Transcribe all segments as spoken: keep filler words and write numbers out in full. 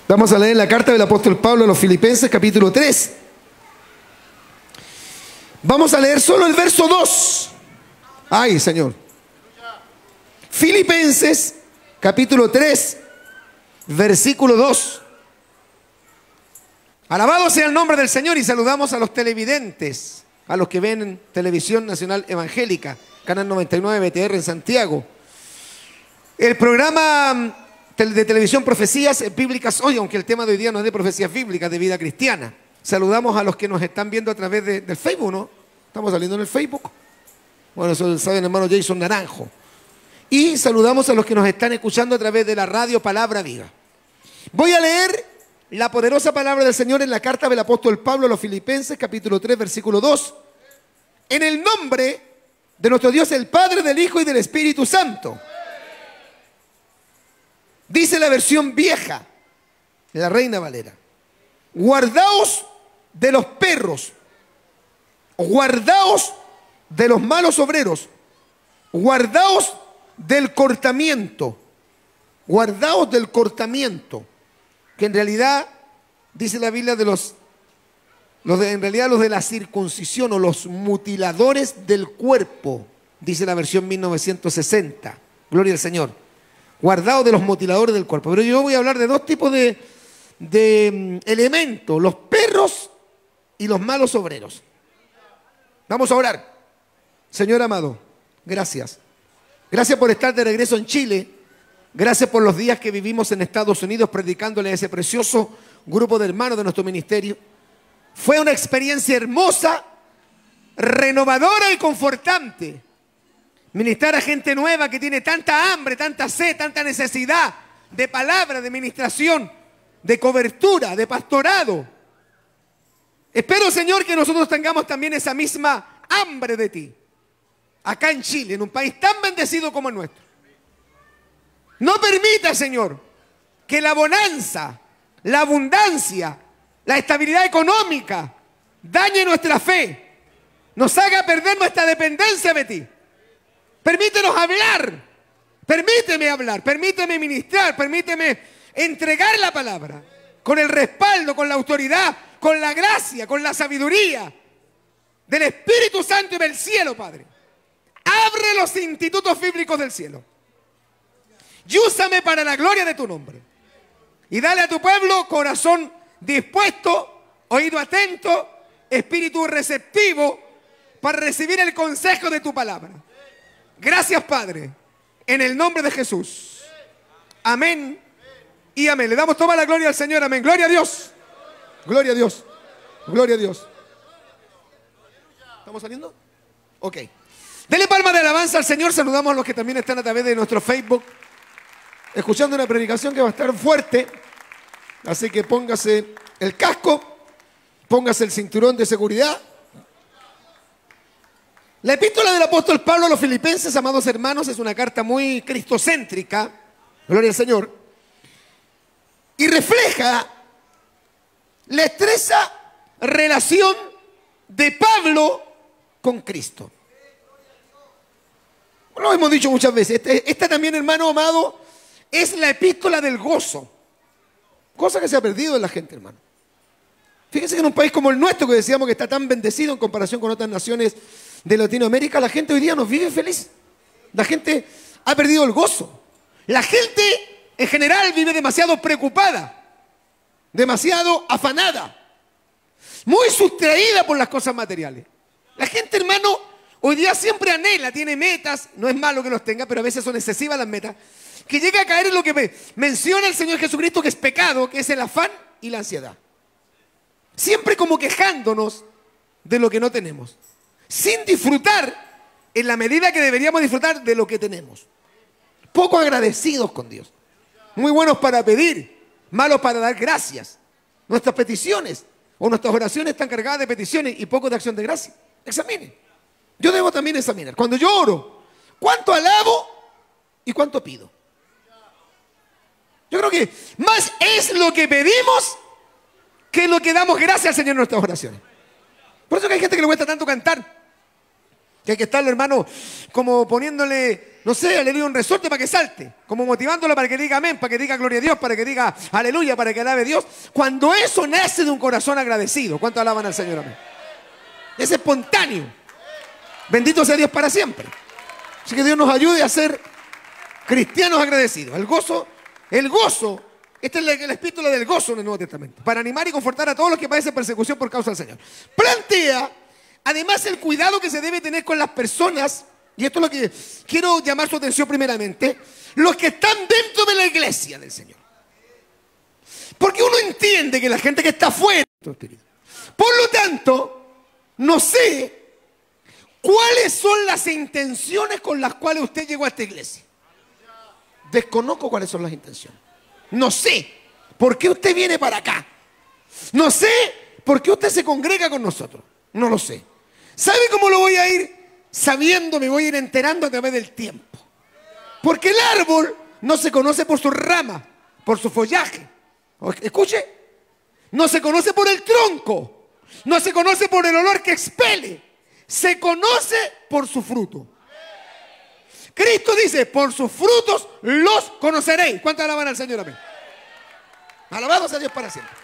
Vamos a leer la carta del apóstol Pablo a los Filipenses, capítulo tres. Vamos a leer solo el verso dos. Ay, Señor. Filipenses, capítulo tres, versículo dos. Alabado sea el nombre del Señor, y saludamos a los televidentes, a los que ven en Televisión Nacional Evangélica, Canal noventa y nueve B T R en Santiago. El programa de televisión Profecías Bíblicas Hoy, aunque el tema de hoy día no es de profecías bíblicas, de vida cristiana. Saludamos a los que nos están viendo a través de, del Facebook, ¿no? Estamos saliendo en el Facebook. Bueno, eso lo sabe el hermano Jason Naranjo. Y saludamos a los que nos están escuchando a través de la radio Palabra Viva. Voy a leer la poderosa palabra del Señor en la carta del apóstol Pablo a los Filipenses, capítulo tres, versículo dos. En el nombre de nuestro Dios, el Padre, del Hijo y del Espíritu Santo. Dice la versión vieja, la Reina Valera: guardaos de los perros, guardaos de los malos obreros, guardaos del cortamiento, guardaos del cortamiento, que en realidad, dice la Biblia, de los, los de, en realidad los de la circuncisión o los mutiladores del cuerpo, dice la versión mil novecientos sesenta. Gloria al Señor. Guardaos de los mutiladores del cuerpo. Pero yo voy a hablar de dos tipos de, de elementos: los perros y los malos obreros. Vamos a orar. Señor amado, gracias. Gracias por estar de regreso en Chile. Gracias por los días que vivimos en Estados Unidos predicándole a ese precioso grupo de hermanos de nuestro ministerio. Fue una experiencia hermosa, renovadora y confortante. Ministrar a gente nueva que tiene tanta hambre, tanta sed, tanta necesidad de palabra, de ministración, de cobertura, de pastorado. Espero, Señor, que nosotros tengamos también esa misma hambre de ti, acá en Chile, en un país tan bendecido como el nuestro. No permita, Señor, que la bonanza, la abundancia, la estabilidad económica dañe nuestra fe, nos haga perder nuestra dependencia de ti. Permítenos hablar, permíteme hablar, permíteme ministrar, permíteme entregar la palabra con el respaldo, con la autoridad, con la gracia, con la sabiduría del Espíritu Santo y del cielo, Padre. Abre los institutos bíblicos del cielo y úsame para la gloria de tu nombre. Y dale a tu pueblo corazón dispuesto, oído atento, espíritu receptivo para recibir el consejo de tu palabra. Gracias, Padre, en el nombre de Jesús. Amén y amén. Le damos toda la gloria al Señor. Amén. Gloria a Dios. Gloria a Dios. Gloria a Dios. ¿Estamos saliendo? Ok. Dele palma de alabanza al Señor. Saludamos a los que también están a través de nuestro Facebook, escuchando una predicación que va a estar fuerte. Así que póngase el casco, póngase el cinturón de seguridad. La epístola del apóstol Pablo a los Filipenses, amados hermanos, es una carta muy cristocéntrica, gloria al Señor, y refleja la estrecha relación de Pablo con Cristo. Lo hemos dicho muchas veces. Este, esta también, hermano amado, es la epístola del gozo, cosa que se ha perdido en la gente, hermano. Fíjense que en un país como el nuestro, que decíamos que está tan bendecido en comparación con otras naciones de Latinoamérica, la gente hoy día no vive feliz. La gente ha perdido el gozo. La gente en general vive demasiado preocupada, demasiado afanada, muy sustraída por las cosas materiales. La gente, hermano, hoy día siempre anhela, tiene metas, no es malo que los tenga, pero a veces son excesivas las metas, que llega a caer en lo que me menciona el Señor Jesucristo, que es pecado, que es el afán y la ansiedad. Siempre como quejándonos de lo que no tenemos, sin disfrutar en la medida que deberíamos disfrutar de lo que tenemos. Poco agradecidos con Dios. Muy buenos para pedir, malos para dar gracias. Nuestras peticiones o nuestras oraciones están cargadas de peticiones y poco de acción de gracia. Examine. Yo debo también examinar. Cuando yo oro, ¿cuánto alabo y cuánto pido? Yo creo que más es lo que pedimos que lo que damos gracias al Señor en nuestras oraciones. Por eso que hay gente que le cuesta tanto cantar. Que hay que estarlo, hermano, como poniéndole, no sé, aleluya, un resorte para que salte. Como motivándolo para que diga amén, para que diga gloria a Dios, para que diga aleluya, para que alabe a Dios. Cuando eso nace de un corazón agradecido. ¿Cuánto alaban al Señor? Amén. Es espontáneo. Bendito sea Dios para siempre. Así que Dios nos ayude a ser cristianos agradecidos. El gozo, el gozo, este es el espíritu del gozo en el Nuevo Testamento. Para animar y confortar a todos los que padecen persecución por causa del Señor. Plantea además el cuidado que se debe tener con las personas, y esto es lo que quiero llamar su atención primeramente, los que están dentro de la iglesia del Señor. Porque uno entiende que la gente que está afuera, por lo tanto, no sé cuáles son las intenciones con las cuales usted llegó a esta iglesia. Desconozco cuáles son las intenciones. No sé por qué usted viene para acá. No sé por qué usted se congrega con nosotros. No lo sé. ¿Sabe cómo lo voy a ir sabiendo? Me voy a ir enterando a través del tiempo. Porque el árbol no se conoce por sus ramas, por su follaje. Escuche, no se conoce por el tronco, no se conoce por el olor que expele, se conoce por su fruto. Cristo dice, por sus frutos los conoceréis. ¿Cuánto alaban al Señor? Amén. Alabados a Dios para siempre.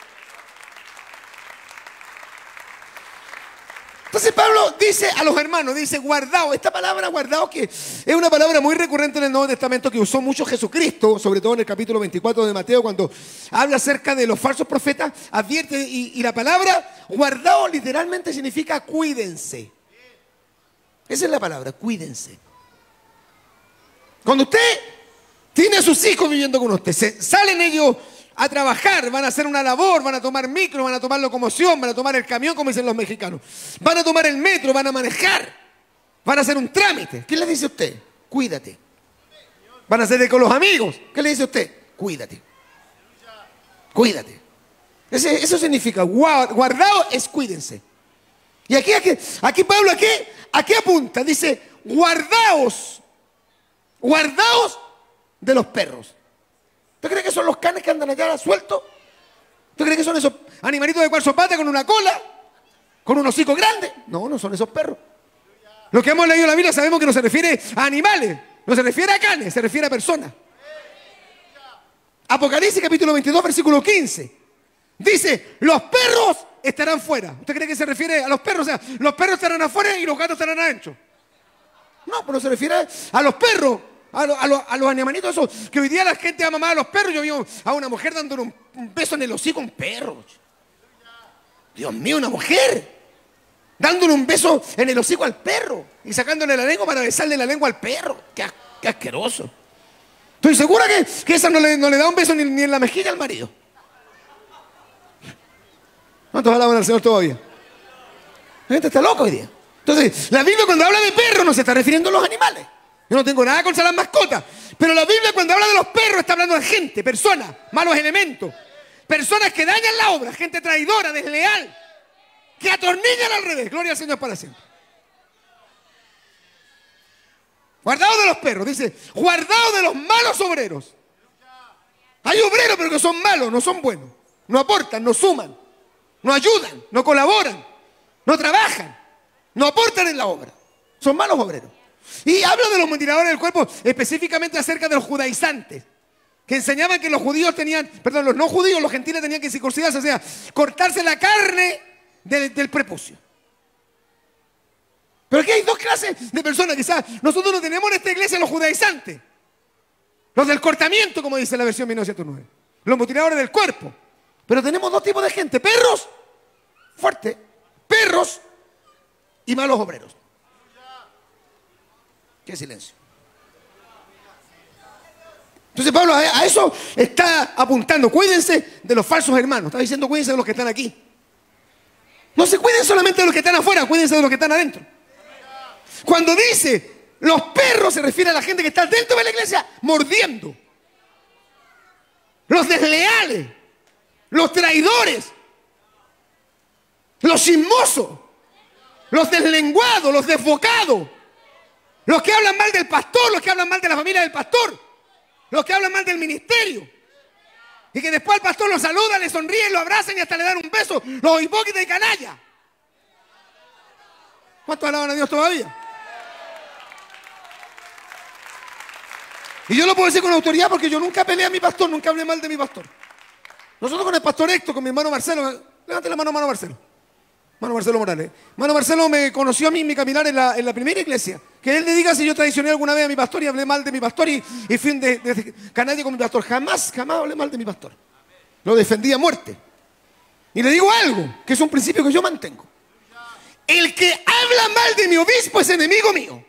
Entonces Pablo dice a los hermanos, dice guardado, esta palabra guardado que es una palabra muy recurrente en el Nuevo Testamento que usó mucho Jesucristo, sobre todo en el capítulo veinticuatro de Mateo, cuando habla acerca de los falsos profetas, advierte, y, y la palabra guardado literalmente significa cuídense. Esa es la palabra, cuídense. Cuando usted tiene a sus hijos viviendo con usted, se, salen ellos a trabajar, van a hacer una labor, van a tomar micro, van a tomar locomoción, van a tomar el camión, como dicen los mexicanos, van a tomar el metro, van a manejar, van a hacer un trámite. ¿Qué le dice usted? Cuídate. Van a hacer con los amigos. ¿Qué le dice usted? Cuídate. Cuídate. Ese, eso significa, guardado es cuídense. Y aquí, aquí, aquí Pablo, aquí, aquí apunta, dice, guardaos, guardaos de los perros. ¿Usted cree que son los canes que andan allá sueltos? ¿Usted cree que son esos animalitos de cuarzo pata con una cola? ¿Con un hocico grande? No, no son esos perros. Los que hemos leído la Biblia sabemos que no se refiere a animales, no se refiere a canes, se refiere a personas. Apocalipsis capítulo veintidós, versículo quince. Dice, los perros estarán fuera. ¿Usted cree que se refiere a los perros? O sea, los perros estarán afuera y los gatos estarán adentro. No, pero se refiere a los perros. A, lo, a, lo, a los animalitos esos que hoy día la gente ama más a los perros. Yo vi a una mujer dándole un, un beso en el hocico a un perro. Dios mío, una mujer dándole un beso en el hocico al perro y sacándole la lengua para besarle la lengua al perro. Qué, qué asqueroso. Estoy segura que, que esa no le, no le da un beso ni, ni en la mejilla al marido. ¿Cuántos alaban al Señor todavía? La gente está loca hoy día. Entonces, la Biblia cuando habla de perros no se está refiriendo a los animales. Yo no tengo nada contra las mascotas, pero la Biblia cuando habla de los perros está hablando de gente, personas, malos elementos, personas que dañan la obra, gente traidora, desleal, que atornillan al revés. Gloria al Señor para siempre. Guardaos de los perros, dice, guardaos de los malos obreros. Hay obreros pero que son malos, no son buenos, no aportan, no suman, no ayudan, no colaboran, no trabajan, no aportan en la obra. Son malos obreros. Y habla de los mutiladores del cuerpo, específicamente acerca de los judaizantes, que enseñaban que los judíos tenían, perdón, los no judíos, los gentiles tenían que circuncidarse, o sea, cortarse la carne del, del prepucio. Pero aquí hay dos clases de personas, quizás nosotros no tenemos en esta iglesia los judaizantes, los del cortamiento, como dice la versión mil novecientos nueve, los mutiladores del cuerpo. Pero tenemos dos tipos de gente, perros, fuerte, perros y malos obreros. Qué silencio. Entonces Pablo a eso está apuntando. Cuídense de los falsos hermanos. Está diciendo cuídense de los que están aquí. No se cuiden solamente de los que están afuera, cuídense de los que están adentro. Cuando dice los perros se refiere a la gente que está dentro de la iglesia mordiendo. Los desleales, los traidores, los chismosos, los deslenguados, los desbocados. Los que hablan mal del pastor, los que hablan mal de la familia del pastor, los que hablan mal del ministerio. Y que después al pastor lo saludan, le sonríen, lo abrazan y hasta le dan un beso. Los hipócritas y canallas. ¿Cuántos alaban a Dios todavía? Y yo lo puedo decir con autoridad porque yo nunca peleé a mi pastor, nunca hablé mal de mi pastor. Nosotros con el pastor Héctor, con mi hermano Marcelo, levante la mano, hermano Marcelo. Hermano Marcelo Morales. Hermano Marcelo me conoció a mí en mi caminar en la, en la primera iglesia. Que él le diga si yo traicioné alguna vez a mi pastor y hablé mal de mi pastor y, y fui de, de, de canalla con mi pastor. Jamás, jamás hablé mal de mi pastor. Lo defendí a muerte. Y le digo algo, que es un principio que yo mantengo. El que habla mal de mi obispo es enemigo mío.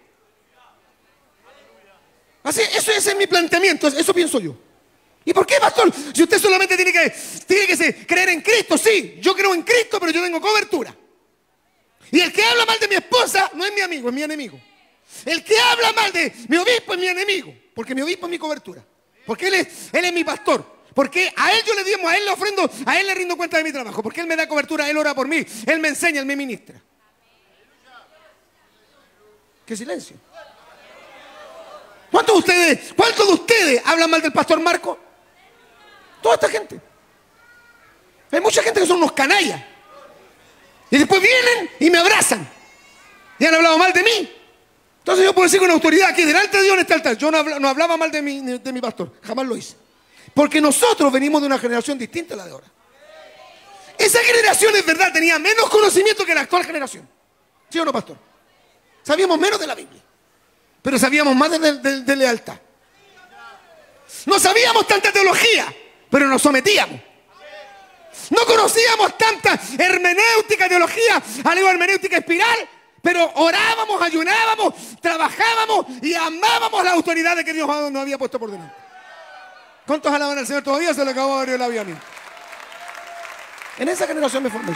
Así, eso, ese es mi planteamiento, eso pienso yo. ¿Y por qué, pastor? Si usted solamente tiene que, tiene que ser, creer en Cristo, sí, yo creo en Cristo, pero yo tengo cobertura. Y el que habla mal de mi esposa no es mi amigo, es mi enemigo. El que habla mal de mi obispo es mi enemigo, porque mi obispo es mi cobertura. Porque él es, él es mi pastor. Porque a él yo le diezmo, a él le ofrendo, a él le rindo cuenta de mi trabajo. Porque él me da cobertura, él ora por mí, él me enseña, él me ministra. ¿Qué silencio? ¿Cuántos de ustedes, cuántos de ustedes hablan mal del pastor Marco? Toda esta gente. Hay mucha gente que son unos canallas. Y después vienen y me abrazan. Y han hablado mal de mí. Entonces yo puedo decir con autoridad que delante de Dios en este altar, yo no hablaba, no hablaba mal de mi, de mi pastor. Jamás lo hice. Porque nosotros venimos de una generación distinta a la de ahora. Esa generación, es verdad, tenía menos conocimiento que la actual generación. ¿Sí o no, pastor? Sabíamos menos de la Biblia. Pero sabíamos más de, de, de lealtad. No sabíamos tanta teología, pero nos sometíamos. No conocíamos tanta hermenéutica, teología, algo hermenéutica espiral, pero orábamos, ayunábamos, trabajábamos y amábamos la autoridad que Dios nos había puesto por delante. ¿Cuántos alaban al Señor? Todavía se le acabó de abrir el labio a mí. En esa generación me formé yo.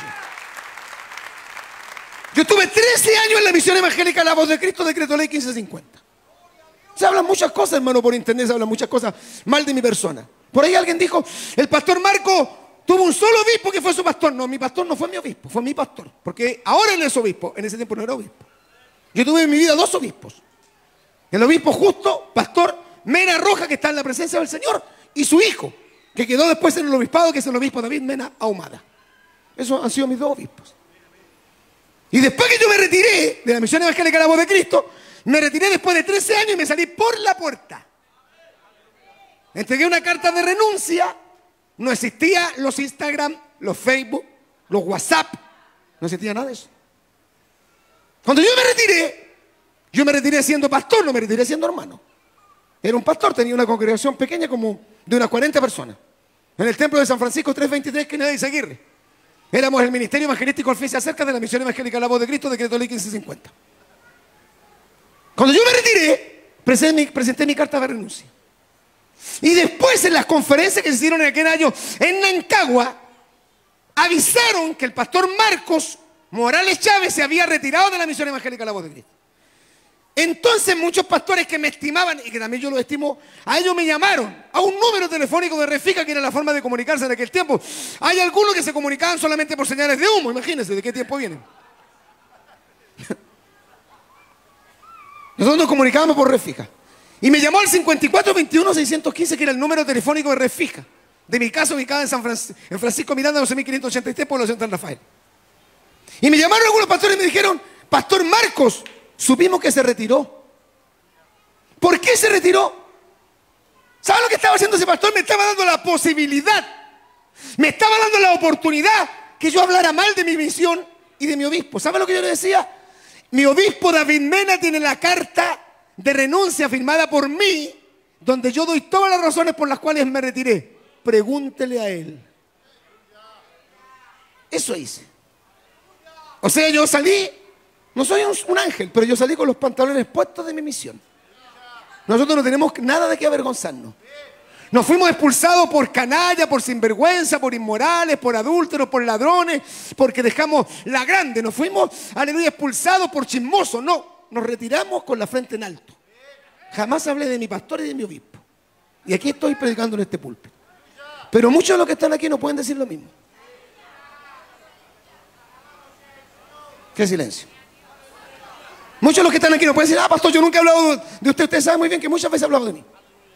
Yo estuve trece años en la misión evangélica La Voz de Cristo, decreto ley quince cincuenta. Se hablan muchas cosas, hermano, por internet, se hablan muchas cosas mal de mi persona. Por ahí alguien dijo, el pastor Marco tuvo un solo obispo que fue su pastor. No, mi pastor no fue mi obispo, fue mi pastor. Porque ahora él es obispo, en ese tiempo no era obispo. Yo tuve en mi vida dos obispos. El obispo justo, pastor Mena Roja, que está en la presencia del Señor, y su hijo, que quedó después en el obispado, que es el obispo David Mena Ahumada. Esos han sido mis dos obispos. Y después que yo me retiré de la misión evangélica La Voz de Cristo, me retiré después de trece años y me salí por la puerta. Entregué una carta de renuncia. No existía los Instagram, los Facebook, los WhatsApp. No existía nada de eso. Cuando yo me retiré, yo me retiré siendo pastor, no me retiré siendo hermano. Era un pastor, tenía una congregación pequeña como de unas cuarenta personas. En el templo de San Francisco trescientos veintitrés, que nadie seguirle. Éramos el ministerio evangelístico Alfesia cerca de la misión evangélica La Voz de Cristo, decreto ley quince cincuenta. Cuando yo me retiré, presenté mi, presenté mi carta de renuncia. Y después, en las conferencias que se hicieron en aquel año en Nancagua, avisaron que el pastor Marcos Morales Chávez se había retirado de la misión evangélica La Voz de Cristo. Entonces muchos pastores que me estimaban, y que también yo los estimo, a ellos me llamaron a un número telefónico de Refica, que era la forma de comunicarse en aquel tiempo. Hay algunos que se comunicaban solamente por señales de humo, imagínense de qué tiempo vienen. Nosotros nos comunicábamos por Refica. Y me llamó al cincuenta y cuatro veintiuno seiscientos quince, que era el número telefónico de Refica, de mi casa ubicada en, San Francisco, en Francisco Miranda, doce mil quinientos ochenta y tres, población San Rafael. Y me llamaron algunos pastores y me dijeron, pastor Marcos, supimos que se retiró. ¿Por qué se retiró? ¿Sabe lo que estaba haciendo ese pastor? Me estaba dando la posibilidad, me estaba dando la oportunidad que yo hablara mal de mi misión y de mi obispo. ¿Sabe lo que yo le decía? Mi obispo David Mena tiene la carta de renuncia firmada por mí, donde yo doy todas las razones por las cuales me retiré. Pregúntele a él. Eso hice. O sea, yo salí, no soy un, un ángel, pero yo salí con los pantalones puestos de mi misión. Nosotros no tenemos nada de qué avergonzarnos. Nos fuimos expulsados por canalla, por sinvergüenza, por inmorales, por adúlteros, por ladrones, porque dejamos la grande. Nos fuimos, aleluya, expulsados por chismosos. No, nos retiramos con la frente en alto. Jamás hablé de mi pastor y de mi obispo. Y aquí estoy predicando en este púlpito. Pero muchos de los que están aquí no pueden decir lo mismo. Qué silencio. Muchos de los que están aquí no pueden decir, ah, pastor, yo nunca he hablado de usted. Usted sabe muy bien que muchas veces he hablado de mí.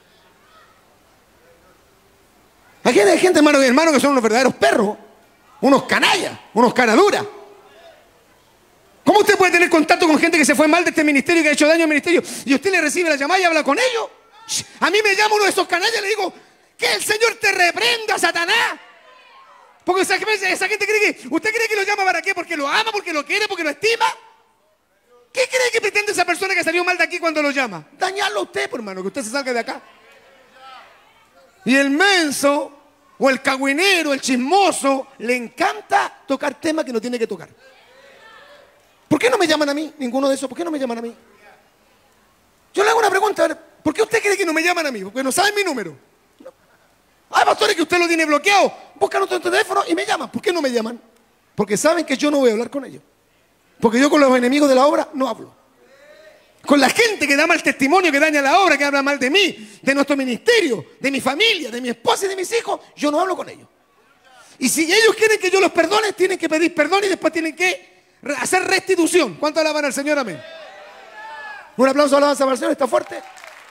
Aquí hay gente, hermano y hermano, que son unos verdaderos perros, unos canallas, unos caraduras. ¿Cómo usted puede tener contacto con gente que se fue mal de este ministerio y que ha hecho daño al ministerio y usted le recibe la llamada y habla con ellos? A mí me llama uno de esos canallas y le digo, que el Señor te reprenda, Satanás. Porque esa, esa gente cree que, ¿usted cree que lo llama para qué? ¿Porque lo ama, porque lo quiere, porque lo estima? ¿Qué cree que pretende esa persona que salió mal de aquí cuando lo llama? Dañarlo a usted, por hermano, que usted se salga de acá. Y el menso, o el cagüinero, el chismoso, le encanta tocar temas que no tiene que tocar. ¿Por qué no me llaman a mí? Ninguno de esos, ¿por qué no me llaman a mí? Yo le hago una pregunta, a ver, ¿por qué usted cree que no me llaman a mí? Porque no saben mi número. No. Hay pastores que usted lo tiene bloqueado, buscan otro teléfono y me llaman. ¿Por qué no me llaman? Porque saben que yo no voy a hablar con ellos. Porque yo con los enemigos de la obra no hablo. Con la gente que da mal testimonio, que daña la obra, que habla mal de mí, de nuestro ministerio, de mi familia, de mi esposa y de mis hijos, yo no hablo con ellos. Y si ellos quieren que yo los perdone, tienen que pedir perdón y después tienen que hacer restitución. ¿Cuánto alaban al Señor? Amén. Un aplauso, alabanza para el Señor, está fuerte.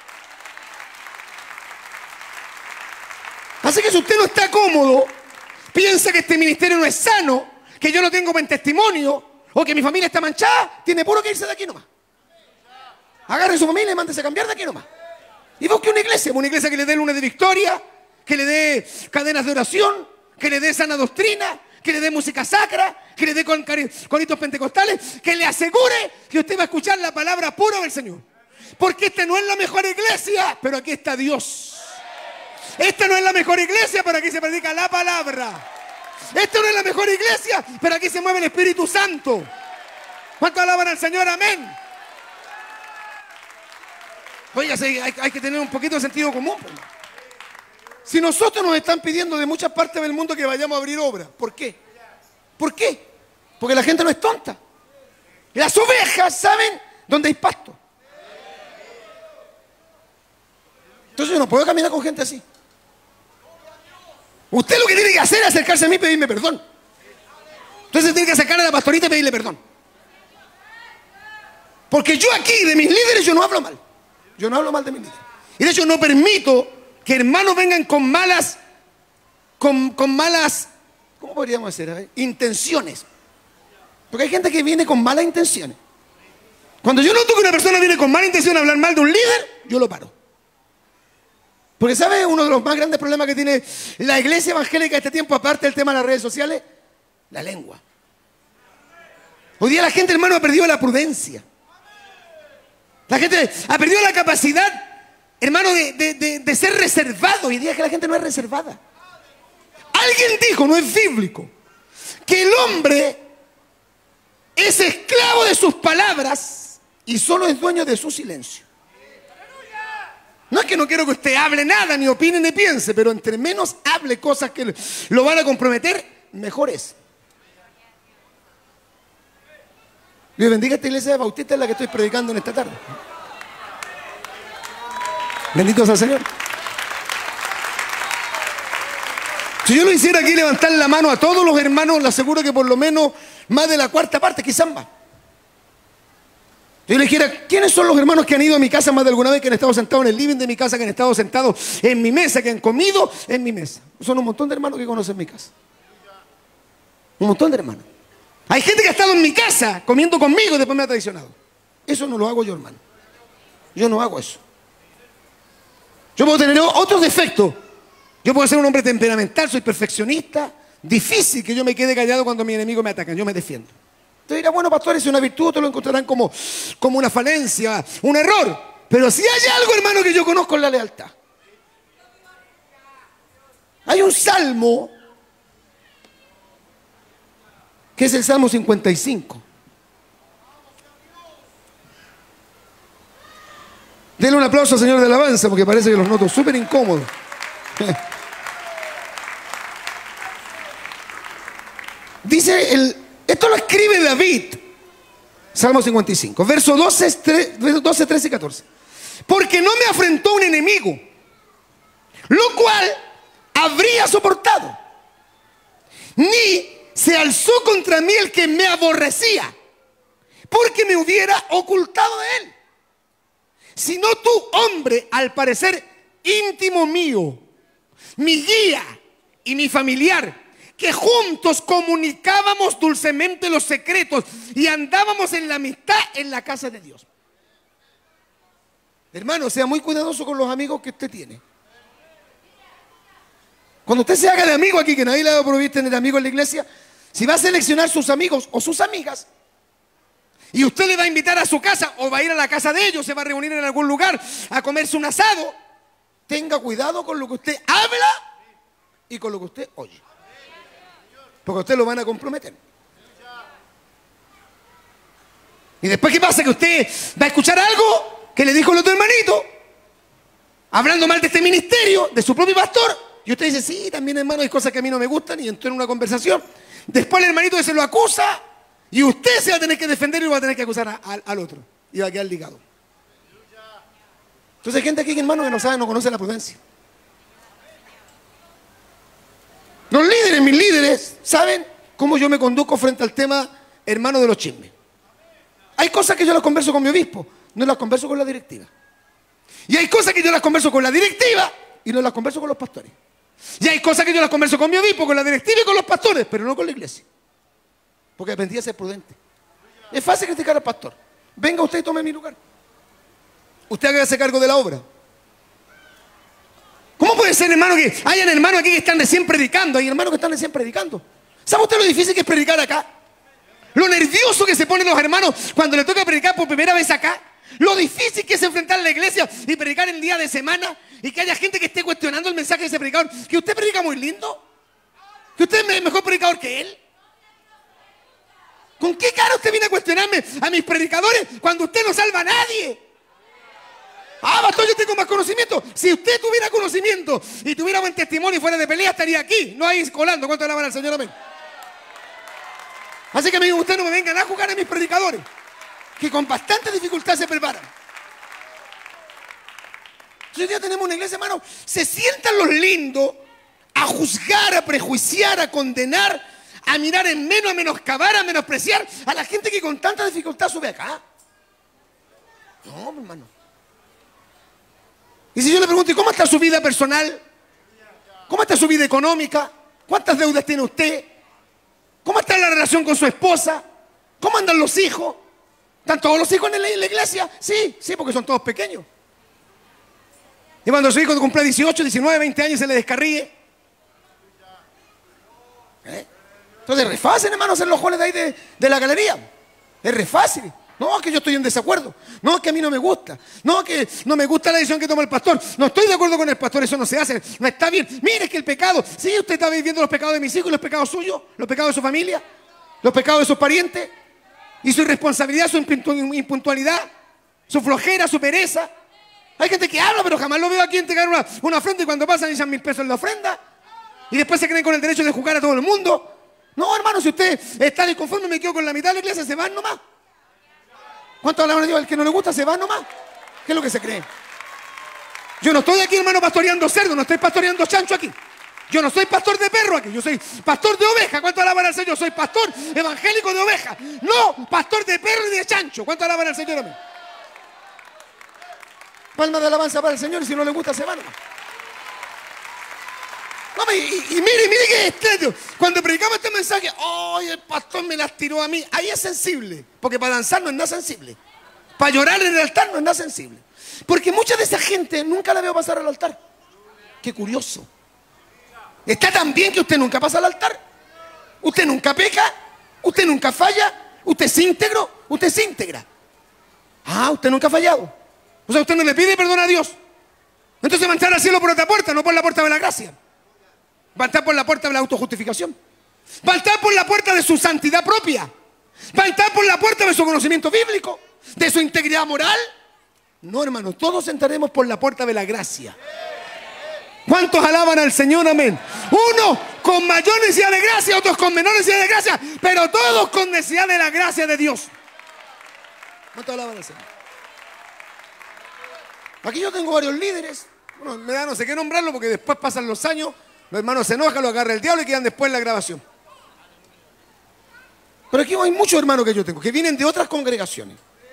Así que si usted no está cómodo, piensa que este ministerio no es sano, que yo no tengo buen testimonio, o que mi familia está manchada, tiene puro que irse de aquí nomás. Agarre a su familia y mándese a cambiar de aquí nomás. Y busque una iglesia, una iglesia que le dé lunes de victoria, que le dé cadenas de oración, que le dé sana doctrina, que le dé música sacra, que le dé con coritos pentecostales, que le asegure que usted va a escuchar la palabra pura del Señor. Porque esta no es la mejor iglesia, pero aquí está Dios. Esta no es la mejor iglesia, pero aquí se predica la palabra. Esta no es la mejor iglesia, pero aquí se mueve el Espíritu Santo. ¿Cuánto alaban al Señor? Amén. Oiga, hay, hay que tener un poquito de sentido común. Si nosotros nos están pidiendo de muchas partes del mundo que vayamos a abrir obras, ¿por qué? ¿Por qué? Porque la gente no es tonta. Las ovejas saben dónde hay pasto. Entonces yo no puedo caminar con gente así. Usted lo que tiene que hacer es acercarse a mí y pedirme perdón. Entonces tiene que sacar a la pastorita y pedirle perdón. Porque yo aquí, de mis líderes, yo no hablo mal. Yo no hablo mal de mis líderes. Y de hecho no permito que hermanos vengan con malas, con, con malas, ¿cómo podríamos decir? ¿Eh? Intenciones. Porque hay gente que viene con malas intenciones. Cuando yo noto que una persona viene con mala intención a hablar mal de un líder, yo lo paro. Porque ¿sabe uno de los más grandes problemas que tiene la iglesia evangélica de este tiempo, aparte del tema de las redes sociales? La lengua. Hoy día la gente, hermano, ha perdido la prudencia. La gente ha perdido la capacidad, hermano, de, de, de, de ser reservado. Hoy día que la gente no es reservada. Alguien dijo, no es bíblico, que el hombre es esclavo de sus palabras y solo es dueño de su silencio. No es que no quiero que usted hable nada, ni opine, ni piense, pero entre menos hable cosas que lo van a comprometer, mejor es. Dios bendiga esta iglesia de Bautista, en la que estoy predicando en esta tarde. Bendito sea el Señor. Si yo lo hiciera aquí levantar la mano a todos los hermanos, le aseguro que por lo menos más de la cuarta parte, quizás más. Yo le dijera, ¿quiénes son los hermanos que han ido a mi casa más de alguna vez, que han estado sentados en el living de mi casa, que han estado sentados en mi mesa, que han comido en mi mesa? Son un montón de hermanos que conocen mi casa. Un montón de hermanos. Hay gente que ha estado en mi casa comiendo conmigo y después me ha traicionado. Eso no lo hago yo, hermano. Yo no hago eso. Yo puedo tener otros defectos. Yo puedo ser un hombre temperamental, soy perfeccionista. Difícil que yo me quede callado cuando mis enemigos me atacan. Yo me defiendo. Usted dirá, bueno, pastor, es una virtud, te lo encontrarán como, como una falencia, un error. Pero si hay algo, hermano, que yo conozco, es la lealtad. Hay un salmo, que es el Salmo cincuenta y cinco. Denle un aplauso al Señor de alabanza, porque parece que los noto súper incómodos. Dice, el, esto lo escribe David, Salmo cincuenta y cinco, versos doce, trece y catorce. Porque no me afrentó un enemigo, lo cual habría soportado, ni se alzó contra mí el que me aborrecía, porque me hubiera ocultado de él. Sino tú, hombre, al parecer íntimo mío, mi guía y mi familiar, que juntos comunicábamos dulcemente los secretos y andábamos en la amistad en la casa de Dios. Hermano, sea muy cuidadoso con los amigos que usted tiene. Cuando usted se haga de amigo aquí, que nadie le ha prohibido tener amigos en la iglesia, si va a seleccionar sus amigos o sus amigas, y usted le va a invitar a su casa, o va a ir a la casa de ellos, se va a reunir en algún lugar a comerse un asado, tenga cuidado con lo que usted habla y con lo que usted oye. Porque a usted lo van a comprometer. Y después, ¿qué pasa? Que usted va a escuchar algo que le dijo el otro hermanito, hablando mal de este ministerio, de su propio pastor, y usted dice, sí, también hermano, hay cosas que a mí no me gustan, y entró en una conversación. Después el hermanito se lo acusa, y usted se va a tener que defender y lo va a tener que acusar a, a, al otro. Y va a quedar ligado. Entonces hay gente aquí, hermano, que no sabe, no conoce la prudencia. Los líderes, mis líderes, saben cómo yo me conduzco frente al tema, hermano, de los chismes. Hay cosas que yo las converso con mi obispo, no las converso con la directiva. Y hay cosas que yo las converso con la directiva y no las converso con los pastores. Y hay cosas que yo las converso con mi obispo, con la directiva y con los pastores, pero no con la iglesia. Porque aprendí a ser prudente. Es fácil criticar al pastor. Venga usted y tome mi lugar. Usted hágase cargo de la obra. ¿Cómo puede ser, hermano, que hayan hermanos aquí que están recién predicando? Hay hermanos que están recién predicando. ¿Sabe usted lo difícil que es predicar acá? Lo nervioso que se ponen los hermanos cuando le toca predicar por primera vez acá. Lo difícil que es enfrentar a la iglesia y predicar en día de semana. Y que haya gente que esté cuestionando el mensaje de ese predicador. Que usted predica muy lindo. Que usted es mejor predicador que él. ¿Con qué cara usted viene a cuestionarme a mis predicadores cuando usted no salva a nadie? Ah, pastor, yo tengo más conocimiento. Si usted tuviera conocimiento y tuviera buen testimonio y fuera de pelea, estaría aquí, no ahí colando. ¿Cuánto alaban al Señor? Amén. Así que, amigos, ustedes no me vengan a jugar a mis predicadores, que con bastante dificultad se preparan. Hoy día tenemos una iglesia, hermano, se sientan los lindos a juzgar, a prejuiciar, a condenar, a mirar en menos, a menoscabar, a menospreciar a la gente que con tanta dificultad sube acá. No, hermano. Y si yo le pregunto, ¿y cómo está su vida personal? ¿Cómo está su vida económica? ¿Cuántas deudas tiene usted? ¿Cómo está la relación con su esposa? ¿Cómo andan los hijos? ¿Están todos los hijos en la iglesia? Sí, sí, porque son todos pequeños. Y cuando su hijo cumple dieciocho, diecinueve, veinte años se le descarríe. ¿Eh? Entonces es re fácil, hermano, hacer los jóvenes de ahí de, de la galería. Es re fácil. No, es que yo estoy en desacuerdo. No, es que a mí no me gusta. No, es que no me gusta la decisión que toma el pastor. No estoy de acuerdo con el pastor, eso no se hace. No está bien. Mire, es que el pecado, sí, usted está viviendo los pecados de mis hijos y los pecados suyos, los pecados de su familia, los pecados de sus parientes, y su irresponsabilidad, su impuntualidad, su flojera, su pereza. Hay gente que habla, pero jamás lo veo aquí entregar una, una ofrenda y cuando pasan echan mil pesos en la ofrenda. Y después se creen con el derecho de juzgar a todo el mundo. No, hermano, si usted está disconforme, me quedo con la mitad de la iglesia, se van nomás. ¿Cuántos hablan de Dios? El que no le gusta se va nomás. ¿Qué es lo que se cree? Yo no estoy aquí, hermano, pastoreando cerdo, no estoy pastoreando chancho aquí. Yo no soy pastor de perro aquí, yo soy pastor de oveja. ¿Cuánto alaban al Señor? Soy pastor evangélico de oveja. No, pastor de perro y de chancho. ¿Cuánto alaban al Señor a mí? Palma de alabanza para el Señor y si no le gusta se va nomás. No, y, y, y mire, mire que extraño. Cuando predicamos este mensaje, ¡ay, el pastor me las tiró a mí! Ahí es sensible, porque para danzar no es nada sensible. Para llorar en el altar no es nada sensible. Porque mucha de esa gente nunca la veo pasar al altar. ¡Qué curioso! Está tan bien que usted nunca pasa al altar. Usted nunca peca, usted nunca falla, usted es íntegro, usted es íntegra. Ah, usted nunca ha fallado. O sea, usted no le pide perdón a Dios. Entonces va a entrar al cielo por otra puerta, no por la puerta de la gracia. Va a entrar por la puerta de la autojustificación. Va a entrar por la puerta de su santidad propia. Va a entrar por la puerta de su conocimiento bíblico, de su integridad moral. No, hermano, todos entraremos por la puerta de la gracia. ¿Cuántos alaban al Señor? Amén. Uno con mayor necesidad de gracia, otros con menor necesidad de gracia, pero todos con necesidad de la gracia de Dios. ¿Cuántos alaban al Señor? Aquí yo tengo varios líderes. Bueno, me da no sé qué nombrarlo porque después pasan los años. Los hermanos se enojan, lo agarra el diablo y quedan después en la grabación. Pero aquí hay muchos hermanos que yo tengo, que vienen de otras congregaciones.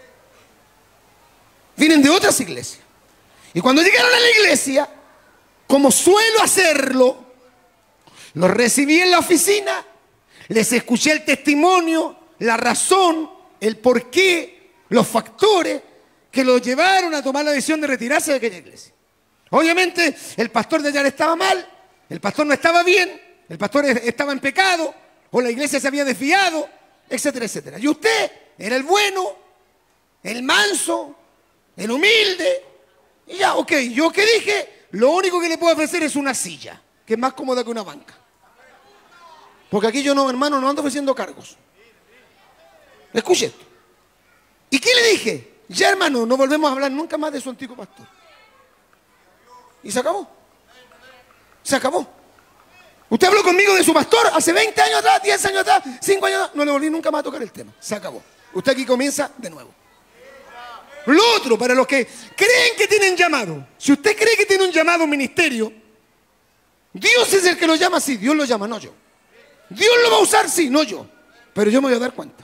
Vienen de otras iglesias. Y cuando llegaron a la iglesia, como suelo hacerlo, los recibí en la oficina, les escuché el testimonio, la razón, el porqué, los factores que lo llevaron a tomar la decisión de retirarse de aquella iglesia. Obviamente el pastor de allá estaba mal, el pastor no estaba bien, el pastor estaba en pecado, o la iglesia se había desviado, etcétera, etcétera. Y usted era el bueno, el manso, el humilde. Y ya, ok, yo que dije, lo único que le puedo ofrecer es una silla, que es más cómoda que una banca. Porque aquí yo no, hermano, no ando ofreciendo cargos. Escuche esto. ¿Y qué le dije? Ya, hermano, no volvemos a hablar nunca más de su antiguo pastor. Y se acabó. Se acabó. Usted habló conmigo de su pastor hace veinte años atrás, diez años atrás, cinco años atrás. No le volví nunca más a tocar el tema. Se acabó. Usted aquí comienza de nuevo. Lo otro, para los que creen que tienen llamado. Si usted cree que tiene un llamado, un ministerio, Dios es el que lo llama, sí, Dios lo llama, no yo. Dios lo va a usar, sí, no yo. Pero yo me voy a dar cuenta.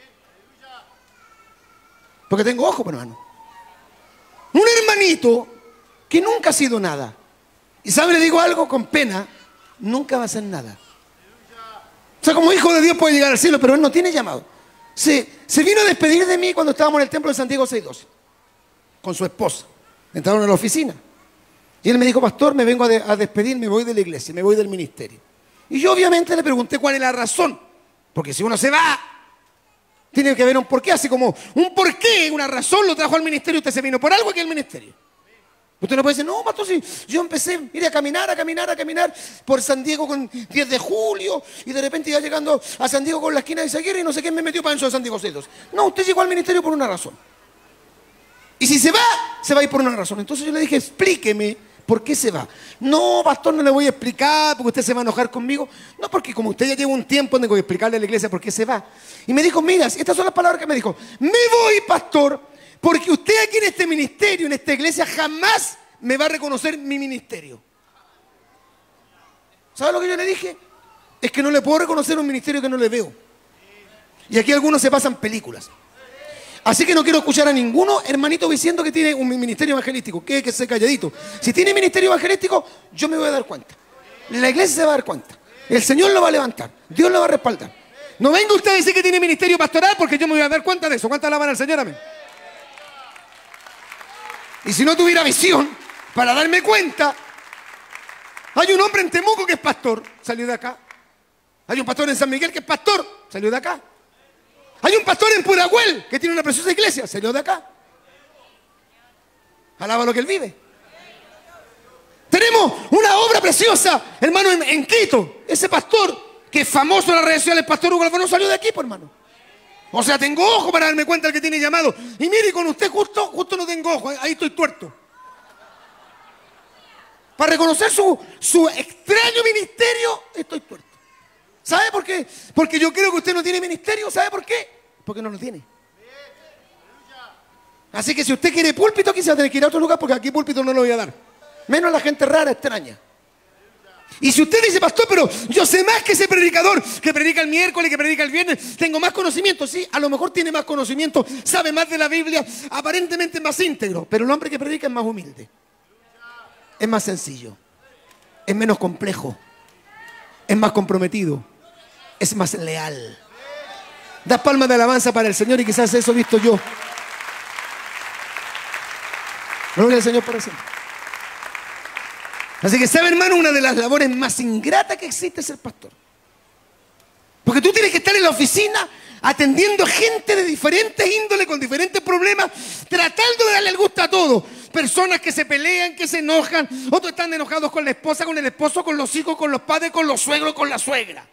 Porque tengo ojo, hermano. Un hermanito que nunca ha sido nada. Y sabe, le digo algo con pena, nunca va a ser nada. O sea, como hijo de Dios puede llegar al cielo, pero él no tiene llamado. Se, se vino a despedir de mí cuando estábamos en el templo de Santiago seis doce. Con su esposa. Entraron a la oficina. Y él me dijo, pastor, me vengo a, de, a despedir, me voy de la iglesia, me voy del ministerio. Y yo obviamente le pregunté cuál es la razón. Porque si uno se va, tiene que haber un porqué. Así como un porqué, una razón lo trajo al ministerio, usted se vino por algo aquí al ministerio. Usted no puede decir, no, pastor, si yo empecé a ir a caminar, a caminar, a caminar por San Diego con diez de julio y de repente iba llegando a San Diego con la esquina de Izaguirre y no sé quién me metió para dentro de Santiago seis doce. No, usted llegó al ministerio por una razón. Y si se va, se va a ir por una razón. Entonces yo le dije, explíqueme por qué se va. No, pastor, no le voy a explicar porque usted se va a enojar conmigo. No, porque como usted ya lleva un tiempo, tengo que explicarle a la iglesia por qué se va. Y me dijo, mira, estas son las palabras que me dijo. Me voy, pastor, porque usted aquí en este ministerio, en esta iglesia, jamás me va a reconocer mi ministerio. ¿Sabe lo que yo le dije? Es que no le puedo reconocer un ministerio que no le veo. Y aquí algunos se pasan películas. Así que no quiero escuchar a ninguno hermanito diciendo que tiene un ministerio evangelístico. Que que se calladito. Si tiene ministerio evangelístico, yo me voy a dar cuenta. La iglesia se va a dar cuenta. El Señor lo va a levantar. Dios lo va a respaldar. No venga usted a decir que tiene ministerio pastoral porque yo me voy a dar cuenta de eso. ¿Cuántas alaban al Señor? Amén. Y si no tuviera visión para darme cuenta, hay un hombre en Temuco que es pastor, salió de acá. Hay un pastor en San Miguel que es pastor, salió de acá. Hay un pastor en Puragüel que tiene una preciosa iglesia, salió de acá. Alaba lo que él vive. Tenemos una obra preciosa, hermano, en, en Quito. Ese pastor que es famoso en las redes sociales, el pastor Hugo Alfaro, salió de aquí, por hermano. O sea, tengo ojo para darme cuenta del que tiene llamado. Y mire, con usted justo, justo no tengo ojo, ahí estoy tuerto. Para reconocer su, su extraño ministerio, estoy tuerto. ¿Sabe por qué? Porque yo creo que usted no tiene ministerio. ¿Sabe por qué? Porque no lo tiene. Así que si usted quiere púlpito, aquí se va a tener que ir a otro lugar porque aquí púlpito no lo voy a dar. Menos a la gente rara, extraña. Y si usted dice, pastor, pero yo sé más que ese predicador que predica el miércoles, que predica el viernes, tengo más conocimiento. Sí, a lo mejor tiene más conocimiento, sabe más de la Biblia, aparentemente es más íntegro. Pero el hombre que predica es más humilde. Es más sencillo. Es menos complejo. Es más comprometido. Es más leal. Da palmas de alabanza para el Señor y quizás eso he visto yo. Gloria al Señor para siempre. Así que, ¿sabe, hermano? Una de las labores más ingratas que existe es ser pastor. Porque tú tienes que estar en la oficina atendiendo gente de diferentes índoles, con diferentes problemas, tratando de darle el gusto a todos. Personas que se pelean, que se enojan, otros están enojados con la esposa, con el esposo, con los hijos, con los padres, con los suegros, con la suegra.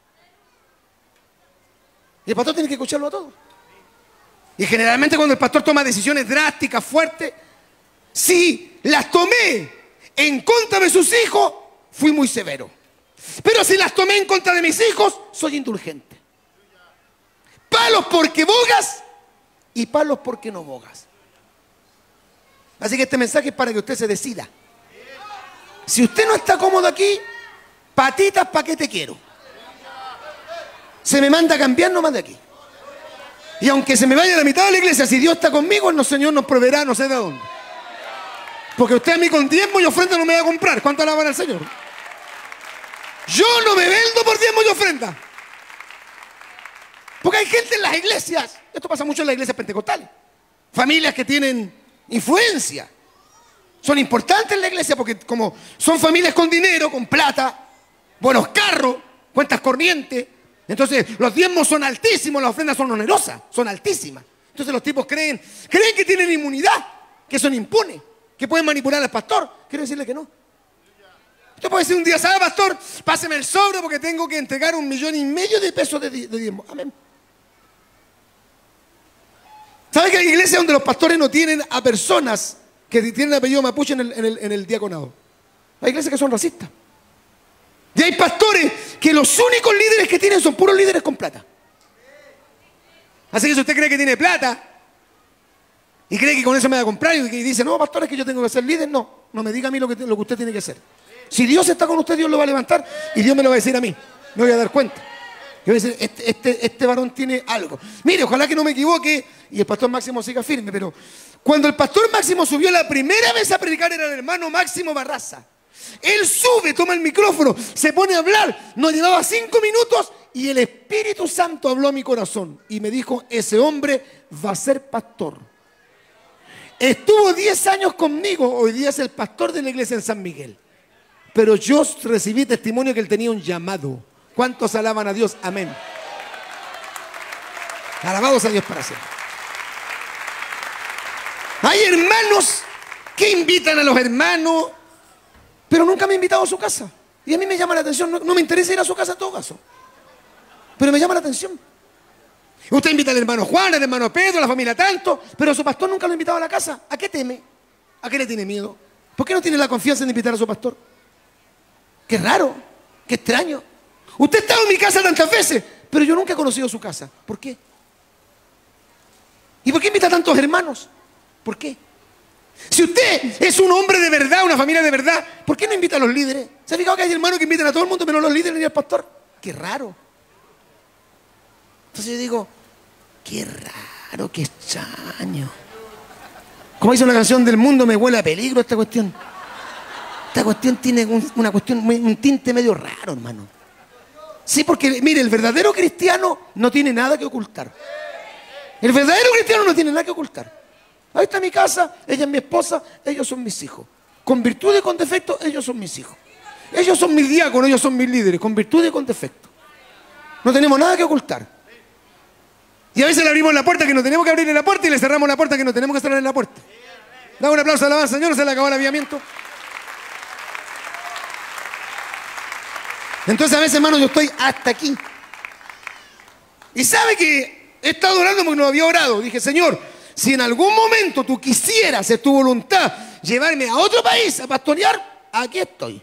Y el pastor tiene que escucharlo a todos. Y generalmente cuando el pastor toma decisiones drásticas, fuertes, si las tomé en contra de sus hijos, fui muy severo. Pero si las tomé en contra de mis hijos, soy indulgente. Palos porque bogas y palos porque no bogas. Así que este mensaje es para que usted se decida. Si usted no está cómodo aquí, patitas, ¿para qué te quiero? Se me manda a cambiar nomás de aquí. Y aunque se me vaya a la mitad de la iglesia, si Dios está conmigo, el Señor nos proveerá no sé de dónde. Porque usted a mí con diezmo y ofrenda no me va a comprar. ¿Cuánto alaban al Señor? Yo no me vendo por diezmo y ofrenda. Porque hay gente en las iglesias, esto pasa mucho en las iglesias pentecostales, familias que tienen influencia. Son importantes en la iglesia porque como son familias con dinero, con plata, buenos carros, cuentas corrientes, entonces los diezmos son altísimos, las ofrendas son onerosas, son altísimas. Entonces los tipos creen, creen que tienen inmunidad, que son impunes, que pueden manipular al pastor. Quiero decirle que no. Usted puede decir un día, ¿sabe, pastor? Páseme el sobre porque tengo que entregar un millón y medio de pesos de, de diezmo. Amén. ¿Sabe que hay iglesias donde los pastores no tienen a personas que tienen apellido mapuche en el, en el, en el diaconado? Hay iglesias que son racistas. Y hay pastores que los únicos líderes que tienen son puros líderes con plata. Así que si usted cree que tiene plata y cree que con eso me va a comprar y dice, no, pastor, es que yo tengo que ser líder, no, no me diga a mí lo que, lo que usted tiene que hacer. Si Dios está con usted, Dios lo va a levantar y Dios me lo va a decir a mí. Me voy a dar cuenta. Yo voy a decir, este, este, este varón tiene algo. Mire, ojalá que no me equivoque y el pastor Máximo siga firme, pero cuando el pastor Máximo subió la primera vez a predicar era el hermano Máximo Barraza. Él sube, toma el micrófono, se pone a hablar, nos llevaba cinco minutos y el Espíritu Santo habló a mi corazón y me dijo, ese hombre va a ser pastor. Estuvo diez años conmigo, hoy día es el pastor de la iglesia en San Miguel. Pero yo recibí testimonio que él tenía un llamado. ¿Cuántos alaban a Dios? Amén. Alabados a Dios para siempre. Hay hermanos que invitan a los hermanos, pero nunca me han invitado a su casa. Y a mí me llama la atención, no, no me interesa ir a su casa en todo caso. Pero me llama la atención. Usted invita al hermano Juan, al hermano Pedro, a la familia tanto, pero su pastor nunca lo ha invitado a la casa. ¿A qué teme? ¿A qué le tiene miedo? ¿Por qué no tiene la confianza en invitar a su pastor? Qué raro, qué extraño. Usted ha estado en mi casa tantas veces, pero yo nunca he conocido su casa. ¿Por qué? ¿Y por qué invita a tantos hermanos? ¿Por qué? Si usted es un hombre de verdad, una familia de verdad, ¿por qué no invita a los líderes? ¿Se ha fijado que hay hermanos que invitan a todo el mundo menos a los líderes ni al pastor? Qué raro. Entonces yo digo, qué raro, qué extraño. Como dice una canción del mundo, me huele a peligro esta cuestión. Esta cuestión tiene un, una cuestión, un tinte medio raro, hermano. Sí, porque, mire, el verdadero cristiano no tiene nada que ocultar. El verdadero cristiano no tiene nada que ocultar. Ahí está mi casa, ella es mi esposa, ellos son mis hijos. Con virtud y con defecto, ellos son mis hijos. Ellos son mis diáconos, ellos son mis líderes, con virtud y con defecto. No tenemos nada que ocultar. Y a veces le abrimos la puerta que no tenemos que abrirle la puerta y le cerramos la puerta que no tenemos que cerrar la puerta. Da un aplauso a la alabanza, Señor, se le acabó el aviamiento. Entonces a veces, hermano, yo estoy hasta aquí. Y sabe que he estado orando porque no había orado. Dije, Señor, si en algún momento tú quisieras, es tu voluntad, llevarme a otro país a pastorear, aquí estoy.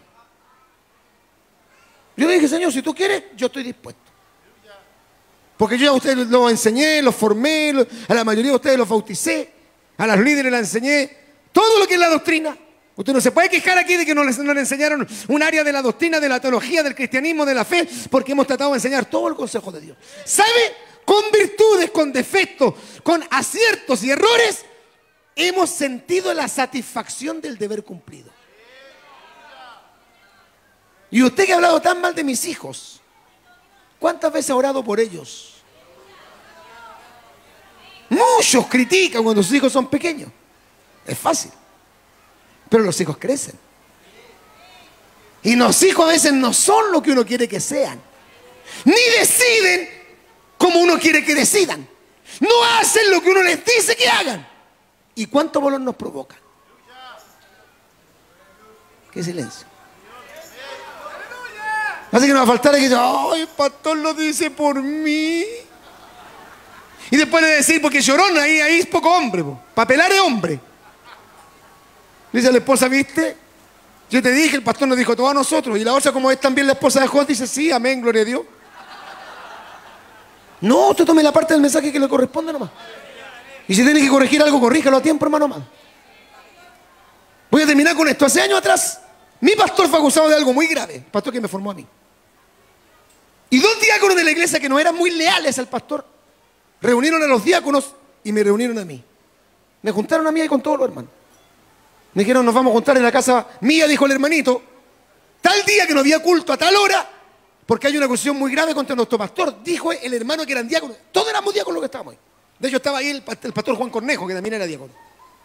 Yo le dije, Señor, si tú quieres, yo estoy dispuesto. Porque yo a ustedes los enseñé, los formé, a la mayoría de ustedes los bauticé, a los líderes les enseñé todo lo que es la doctrina. Usted no se puede quejar aquí de que no les, no les enseñaron un área de la doctrina, de la teología, del cristianismo, de la fe, porque hemos tratado de enseñar todo el consejo de Dios. ¿Sabe? Con virtudes, con defectos, con aciertos y errores, hemos sentido la satisfacción del deber cumplido. Y usted que ha hablado tan mal de mis hijos, ¿cuántas veces ha orado por ellos? Muchos critican cuando sus hijos son pequeños. Es fácil. Pero los hijos crecen. Y los hijos a veces no son lo que uno quiere que sean. Ni deciden como uno quiere que decidan. No hacen lo que uno les dice que hagan. ¿Y cuánto dolor nos provoca? Qué silencio. Así que no va a faltar que diga, ay, el pastor lo dice por mí. Y después de decir, porque llorón, ahí, ahí es poco hombre. Para pelar es hombre. Dice la esposa, ¿viste? Yo te dije, el pastor nos dijo todo a nosotros. Y la otra, como es también la esposa de Job, dice, sí, amén, gloria a Dios. No, usted tome la parte del mensaje que le corresponde nomás. Y si tiene que corregir algo, corríjalo a tiempo, hermano, más. Voy a terminar con esto. Hace años atrás, mi pastor fue acusado de algo muy grave. El pastor que me formó a mí. Y dos diáconos de la iglesia que no eran muy leales al pastor, reunieron a los diáconos y me reunieron a mí. Me juntaron a mí y con todos los hermanos. Me dijeron, nos vamos a juntar en la casa mía, dijo el hermanito, tal día que no había culto a tal hora, porque hay una acusación muy grave contra nuestro pastor, dijo el hermano que eran diáconos. Todos éramos diáconos los que estábamos ahí. De hecho, estaba ahí el, el pastor Juan Cornejo, que también era diácono.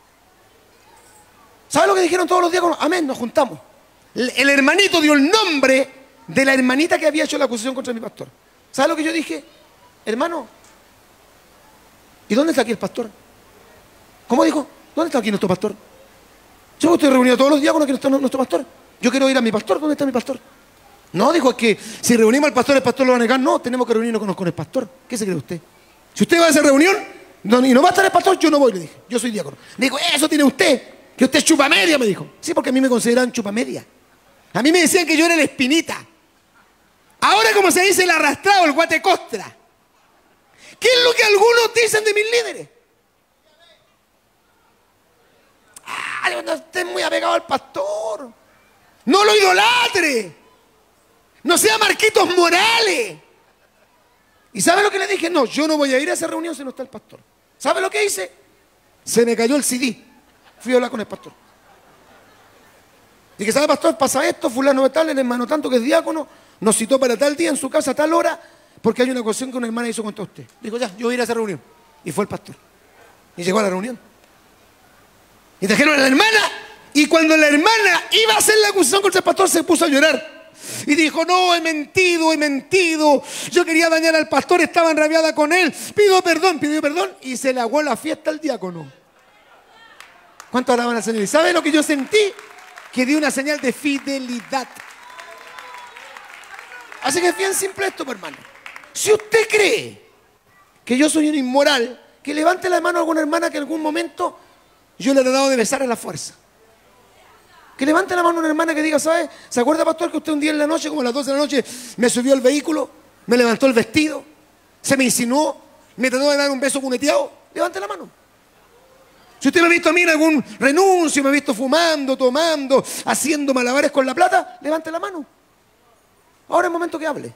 ¿Sabe lo que dijeron todos los diáconos? Amén, nos juntamos. El, el hermanito dio el nombre de la hermanita que había hecho la acusación contra mi pastor. ¿Sabe lo que yo dije? Hermano, ¿y dónde está aquí el pastor? ¿Cómo dijo? ¿Dónde está aquí nuestro pastor? Yo estoy reunido todos los diáconos, que no está nuestro pastor. Yo quiero ir a mi pastor. ¿Dónde está mi pastor? No, dijo, es que si reunimos al pastor, el pastor lo va a negar. No, tenemos que reunirnos con, con el pastor. ¿Qué se cree usted? Si usted va a esa reunión no, y no va a estar el pastor, yo no voy, le dije. Yo soy diácono. Me dijo, eso tiene usted, que usted es chupa media, me dijo. Sí, porque a mí me consideraban chupa media. A mí me decían que yo era la espinita. Ahora, como se dice, el arrastrado, el guate costra. ¿Qué es lo que algunos dicen de mis líderes? Ah, no esté muy apegado al pastor. No lo idolatre. No sea Marquitos Morales. ¿Y sabe lo que le dije? No, yo no voy a ir a esa reunión si no está el pastor. ¿Sabe lo que hice? Se me cayó el C D. Fui a hablar con el pastor. Dije, ¿sabe, pastor? Pasa esto, fulano de tal, el hermano tanto que es diácono, nos citó para tal día en su casa a tal hora, porque hay una cuestión que una hermana hizo contra usted. Dijo, ya, yo voy a ir a esa reunión. Y fue el pastor. Y llegó a la reunión. Y trajeron a la hermana, y cuando la hermana iba a hacer la acusación contra el pastor, se puso a llorar. Y dijo, no, he mentido, he mentido. Yo quería dañar al pastor, estaba enrabiada con él. Pido perdón, pidió perdón, y se le aguó la fiesta al diácono. ¿Cuánto alaban al Señor? ¿Y sabe lo que yo sentí? Que dio una señal de fidelidad. Así que es bien simple esto, pues, hermano. Si usted cree que yo soy un inmoral, que levante la mano a alguna hermana que en algún momento yo le he tratado de besar a la fuerza. Que levante la mano a una hermana que diga, ¿sabe? ¿Se acuerda, pastor, que usted un día en la noche, como a las doce de la noche, me subió al vehículo, me levantó el vestido, se me insinuó, me trató de dar un beso cuneteado? Levante la mano. Si usted me ha visto a mí en algún renuncio, me ha visto fumando, tomando, haciendo malabares con la plata, levante la mano. Ahora es el momento que hable.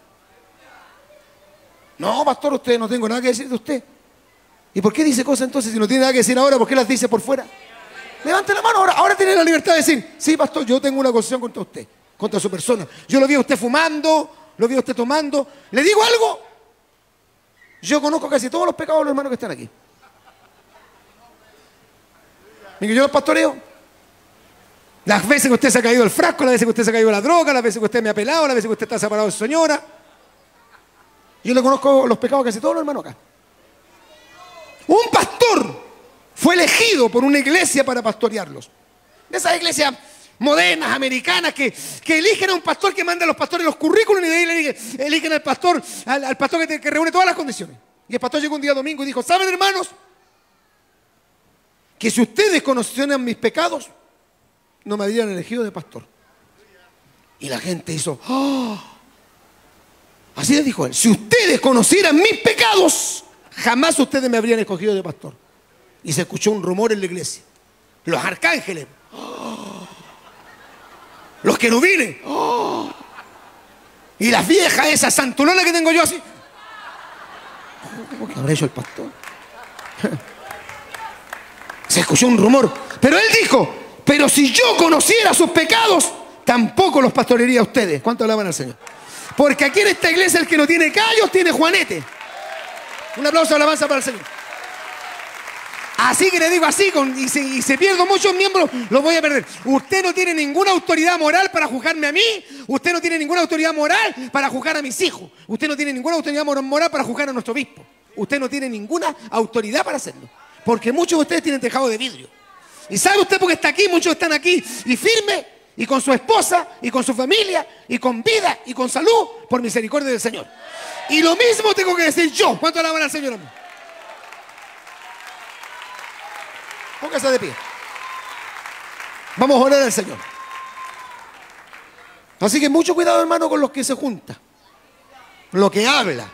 No, pastor, usted no tengo nada que decir de usted. ¿Y por qué dice cosas entonces si no tiene nada que decir ahora? ¿Por qué las dice por fuera? Levante la mano ahora. Ahora tiene la libertad de decir, sí, pastor, yo tengo una acusación contra usted, contra su persona. Yo lo vi a usted fumando, lo vi a usted tomando. ¿Le digo algo? Yo conozco casi todos los pecados de los hermanos que están aquí. Mire, yo los pastoreo. Las veces que usted se ha caído el frasco, las veces que usted se ha caído la droga, las veces que usted me ha pelado, las veces que usted está separado de su señora. Yo le conozco los pecados a casi todos los hermanos acá. Un pastor fue elegido por una iglesia para pastorearlos. De esas iglesias modernas, americanas, que, que eligen a un pastor que manda a los pastores los currículos y de ahí eligen, eligen al pastor, al, al pastor que, te, que reúne todas las condiciones. Y el pastor llegó un día domingo y dijo, ¿saben, hermanos? Que si ustedes conocieran mis pecados, no me habrían elegido de pastor. Y la gente hizo, ¡oh! Así les dijo él, si ustedes conocieran mis pecados, jamás ustedes me habrían escogido de pastor. Y se escuchó un rumor en la iglesia. Los arcángeles, ¡oh! Los querubines, ¡oh! Y las viejas, esas santulonas que tengo yo así. ¿Cómo que habrá hecho el pastor? Se escuchó un rumor, pero él dijo, pero si yo conociera sus pecados, tampoco los pastorearía a ustedes. ¿Cuánto alaban al Señor? Porque aquí en esta iglesia el que no tiene callos tiene juanete. Un aplauso de alabanza para el Señor. Así que le digo así, con, y, si, y se pierdo muchos miembros, los voy a perder. Usted no tiene ninguna autoridad moral para juzgarme a mí. Usted no tiene ninguna autoridad moral para juzgar a mis hijos. Usted no tiene ninguna autoridad moral para juzgar a nuestro obispo. Usted no tiene ninguna autoridad para hacerlo. Porque muchos de ustedes tienen tejado de vidrio. Y sabe usted por qué está aquí, muchos están aquí y firmes, y con su esposa, y con su familia, y con vida, y con salud, por misericordia del Señor. Y lo mismo tengo que decir yo. ¿Cuánto alaban al Señor? Póngase de pie. Vamos a orar al Señor. Así que mucho cuidado, hermano, con los que se juntan, lo que habla,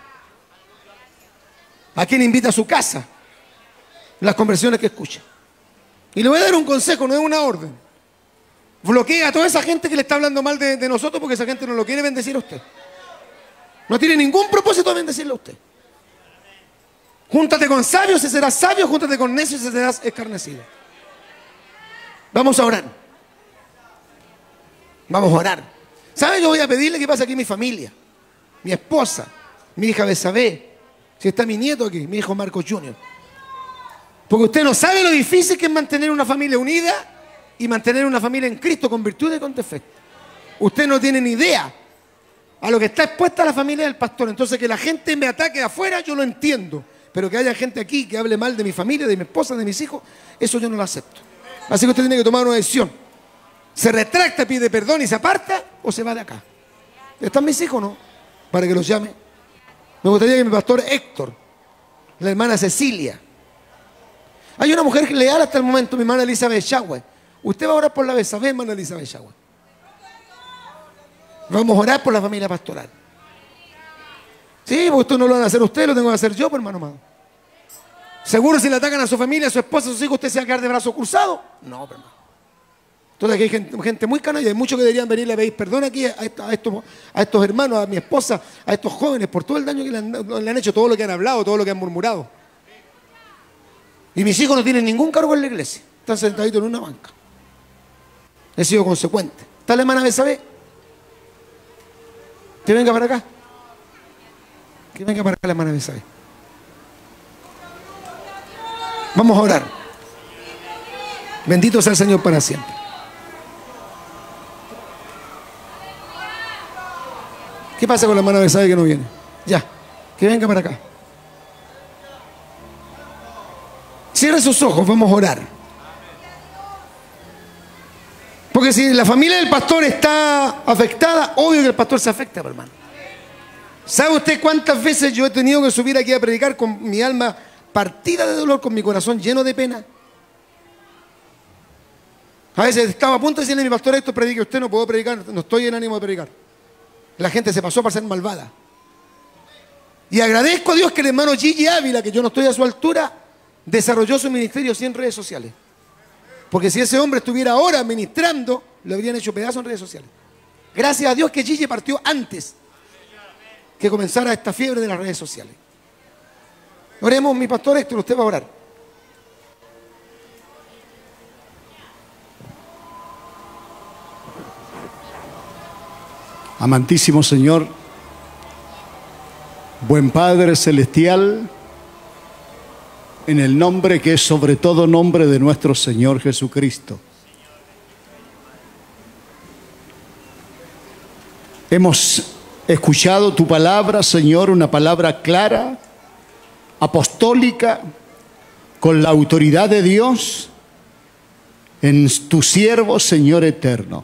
a quien invita a su casa, las conversaciones que escucha. Y le voy a dar un consejo, no es una orden. Bloquea a toda esa gente que le está hablando mal de, de nosotros, porque esa gente no lo quiere bendecir a usted. No tiene ningún propósito de bendecirle a usted. Júntate con sabios y serás sabio, júntate con necios y serás escarnecido. Vamos a orar. Vamos a orar. ¿Sabe? Yo voy a pedirle que pase aquí mi familia, mi esposa, mi hija Besabé, si está mi nieto aquí, mi hijo Marcos junior Porque usted no sabe lo difícil que es mantener una familia unida y mantener una familia en Cristo con virtud y con defecto. Usted no tiene ni idea a lo que está expuesta la familia del pastor. Entonces, que la gente me ataque afuera, yo lo entiendo. Pero que haya gente aquí que hable mal de mi familia, de mi esposa, de mis hijos, eso yo no lo acepto. Así que usted tiene que tomar una decisión. ¿Se retracta, pide perdón y se aparta o se va de acá? ¿Están mis hijos o no? Para que los llame. Me gustaría que mi pastor Héctor, la hermana Cecilia. Hay una mujer leal hasta el momento, mi hermana Elizabeth Chagüe. Usted va a orar por la Besabé, hermana Elizabeth Chagüe. Vamos a orar por la familia pastoral. Sí, porque esto no lo van a hacer ustedes, lo tengo que hacer yo, pues, hermano amado. Seguro si le atacan a su familia, a su esposa, a sus hijos, ¿usted se va a quedar de brazos cruzados? No, pero hermano. Entonces aquí hay gente, gente muy canalla, hay muchos que deberían venirle a pedir perdón aquí a, a, estos, a estos hermanos, a mi esposa, a estos jóvenes, por todo el daño que le han, le han hecho, todo lo que han hablado, todo lo que han murmurado. Y mis hijos no tienen ningún cargo en la iglesia, están sentaditos en una banca. He sido consecuente. ¿Está la hermana Besabé? Que venga para acá. Que venga para acá la hermana Besabé. Vamos a orar. Bendito sea el Señor para siempre. ¿Qué pasa con la hermana Besabé que no viene? Ya, que venga para acá. Cierre sus ojos, vamos a orar. Porque si la familia del pastor está afectada, obvio que el pastor se afecta, hermano. ¿Sabe usted cuántas veces yo he tenido que subir aquí a predicar con mi alma partida de dolor, con mi corazón lleno de pena? A veces estaba a punto de decirle a mi pastor, esto predique, usted no puedo predicar, no estoy en ánimo de predicar. La gente se pasó para ser malvada. Y agradezco a Dios que el hermano Gigi Ávila, que yo no estoy a su altura, desarrolló su ministerio sin redes sociales. Porque si ese hombre estuviera ahora ministrando, lo habrían hecho pedazos en redes sociales. Gracias a Dios que Gigi partió antes que comenzara esta fiebre de las redes sociales. Oremos, mi pastor Héctor, usted va a orar. Amantísimo Señor, buen Padre Celestial, en el nombre que es sobre todo nombre de nuestro Señor Jesucristo. Hemos escuchado tu palabra, Señor, una palabra clara, apostólica, con la autoridad de Dios, en tu siervo, Señor eterno.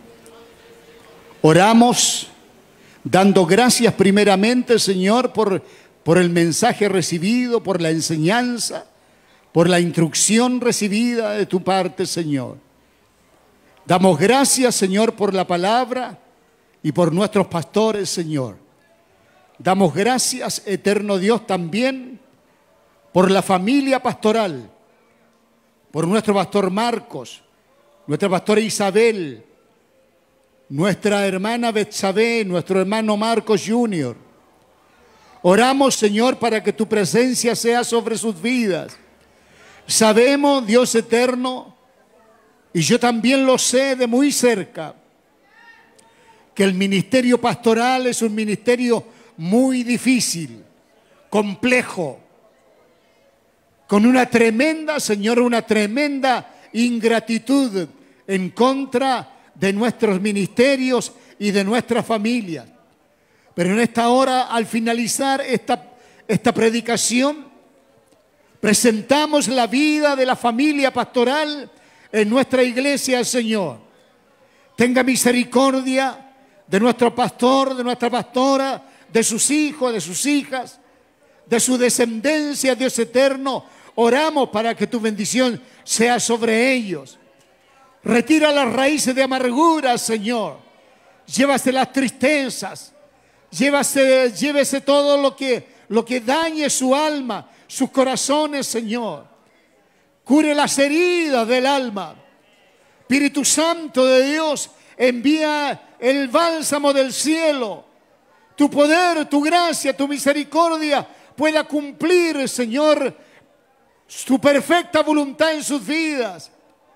Oramos dando gracias primeramente, Señor, por, por el mensaje recibido, por la enseñanza, por la instrucción recibida de tu parte, Señor. Damos gracias, Señor, por la palabra y por nuestros pastores, Señor. Damos gracias, eterno Dios, también por la familia pastoral, por nuestro pastor Marcos, nuestra pastora Isabel, nuestra hermana Betsabé, nuestro hermano Marcos junior Oramos, Señor, para que tu presencia sea sobre sus vidas. Sabemos, Dios eterno, y yo también lo sé de muy cerca, que el ministerio pastoral es un ministerio muy difícil, complejo, con una tremenda, Señor, una tremenda ingratitud en contra de nuestros ministerios y de nuestras familias. Pero en esta hora, al finalizar esta, esta predicación, presentamos la vida de la familia pastoral en nuestra iglesia, Señor. Tenga misericordia de nuestro pastor, de nuestra pastora, de sus hijos, de sus hijas, de su descendencia, Dios eterno. Oramos para que tu bendición sea sobre ellos. Retira las raíces de amargura, Señor. Llévase las tristezas. Llévase, llévese todo lo que, lo que dañe su alma, sus corazones, Señor. Cure las heridas del alma. Espíritu Santo de Dios, envía el bálsamo del cielo. Tu poder, tu gracia, tu misericordia pueda cumplir, Señor, tu perfecta voluntad en sus vidas.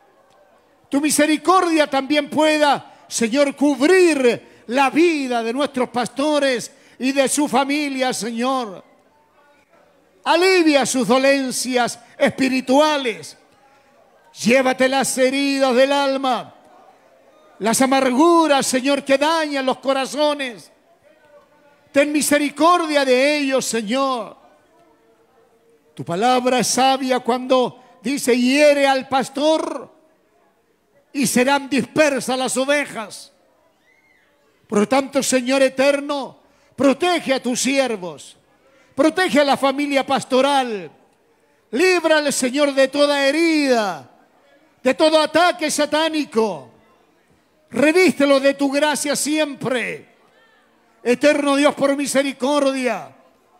Tu misericordia también pueda, Señor, cubrir la vida de nuestros pastores y de su familia, Señor. alivia sus dolencias espirituales. Llévate las heridas del alma, las amarguras, Señor, que dañan los corazones. Ten misericordia de ellos, Señor. Tu palabra es sabia cuando dice: hiere al pastor y serán dispersas las ovejas. Por lo tanto, Señor eterno, protege a tus siervos, protege a la familia pastoral, líbrale, Señor, de toda herida, de todo ataque satánico. Revístelo de tu gracia siempre. Eterno Dios, por misericordia,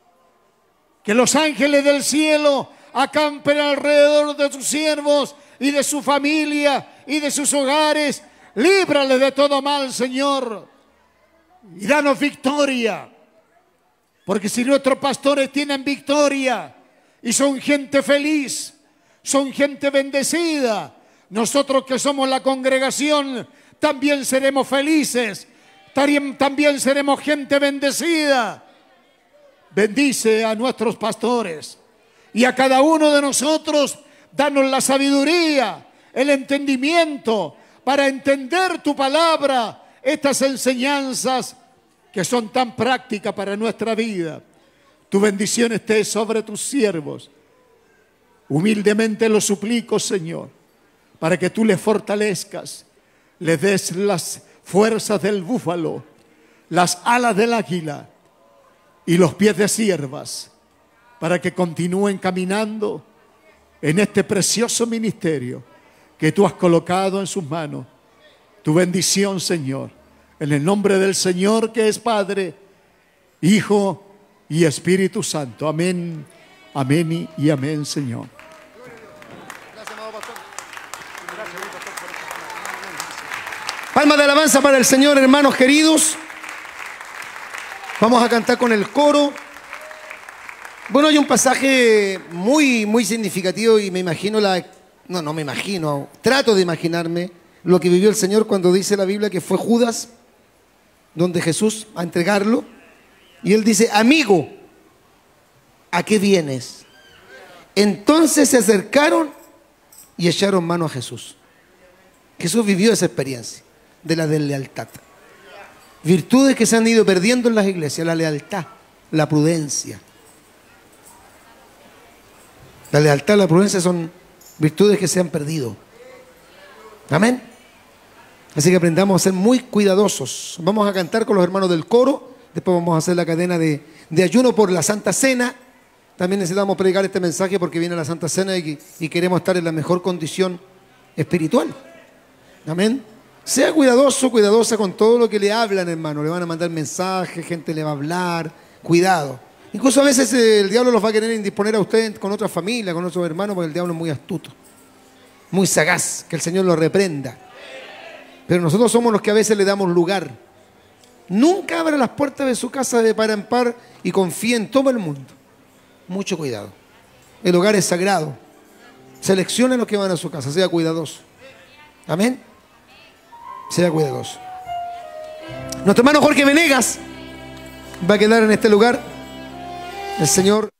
que los ángeles del cielo acampen alrededor de tus siervos y de su familia y de sus hogares. Líbrale de todo mal, Señor, y danos victoria. Porque si nuestros pastores tienen victoria y son gente feliz, son gente bendecida, nosotros que somos la congregación también seremos felices, también seremos gente bendecida. Bendice a nuestros pastores y a cada uno de nosotros, danos la sabiduría, el entendimiento para entender tu palabra, estas enseñanzas que son tan prácticas para nuestra vida. Tu bendición esté sobre tus siervos. Humildemente lo suplico, Señor, para que tú les fortalezcas, les des las fuerzas del búfalo, las alas del águila y los pies de siervas, para que continúen caminando en este precioso ministerio que tú has colocado en sus manos. Tu bendición, Señor, en el nombre del Señor, que es Padre, Hijo y Espíritu Santo. Amén, amén y amén, Señor. Palmas de alabanza para el Señor, hermanos queridos. Vamos a cantar con el coro. Bueno, hay un pasaje muy, muy significativo y me imagino la... No, no me imagino, trato de imaginarme lo que vivió el Señor cuando dice la Biblia que fue Judas donde Jesús a entregarlo. Y él dice: amigo, ¿a qué vienes? Entonces se acercaron y echaron mano a Jesús. Jesús vivió esa experiencia de la deslealtad. Virtudes que se han ido perdiendo en las iglesias: la lealtad, la prudencia. La lealtad y la prudencia son virtudes que se han perdido. Amén. Así que aprendamos a ser muy cuidadosos. Vamos a cantar con los hermanos del coro. Después vamos a hacer la cadena de, de ayuno por la Santa Cena. También necesitamos predicar este mensaje porque viene la Santa Cena y, y queremos estar en la mejor condición espiritual. Amén. Sea cuidadoso, cuidadosa con todo lo que le hablan, hermano. Le van a mandar mensajes, gente le va a hablar. Cuidado. Incluso a veces el diablo los va a querer indisponer a usted con otra familia, con otros hermanos, porque el diablo es muy astuto, muy sagaz. Que el Señor lo reprenda. Pero nosotros somos los que a veces le damos lugar. Nunca abra las puertas de su casa de par en par y confíe en todo el mundo. Mucho cuidado. El hogar es sagrado. Seleccione los que van a su casa. Sea cuidadoso. Amén. Sea cuidadoso. Nuestro hermano Jorge Venegas va a quedar en este lugar. El Señor...